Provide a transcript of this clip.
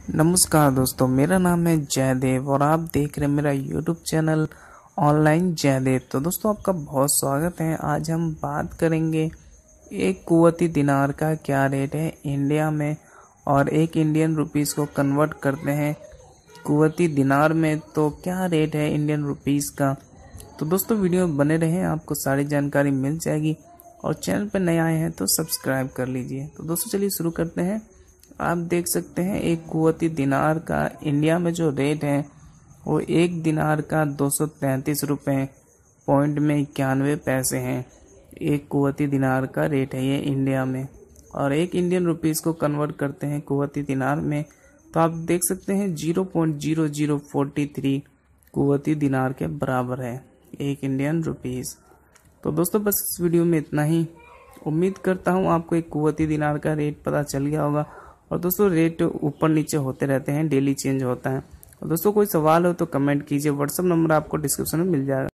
नमस्कार दोस्तों, मेरा नाम है जयदेव और आप देख रहे हैं मेरा यूट्यूब चैनल ऑनलाइन जयदेव। तो दोस्तों आपका बहुत स्वागत है। आज हम बात करेंगे एक कुवैती दिनार का क्या रेट है इंडिया में और एक इंडियन रुपीस को कन्वर्ट करते हैं कुवैती दिनार में तो क्या रेट है इंडियन रुपीस का। तो दोस्तों वीडियो में बने रहें, आपको सारी जानकारी मिल जाएगी और चैनल पर नए आए हैं तो सब्सक्राइब कर लीजिए। तो दोस्तों चलिए शुरू करते हैं। आप देख सकते हैं एक कुवैती दिनार का इंडिया में जो रेट है वो एक दिनार का 233 रुपये पॉइंट में 91 पैसे हैं। एक कुवैती दिनार का रेट है ये इंडिया में, और एक इंडियन रुपीस को कन्वर्ट करते हैं कुवैती दिनार में तो आप देख सकते हैं 0.0043 कुवैती दिनार के बराबर है एक इंडियन रुपीस। तो दोस्तों बस इस वीडियो में इतना ही। उम्मीद करता हूँ आपको एक कुवैती दिनार का रेट पता चल गया होगा। और दोस्तों रेट ऊपर नीचे होते रहते हैं, डेली चेंज होता है। और दोस्तों कोई सवाल हो तो कमेंट कीजिए, व्हाट्सएप नंबर आपको डिस्क्रिप्शन में मिल जाएगा।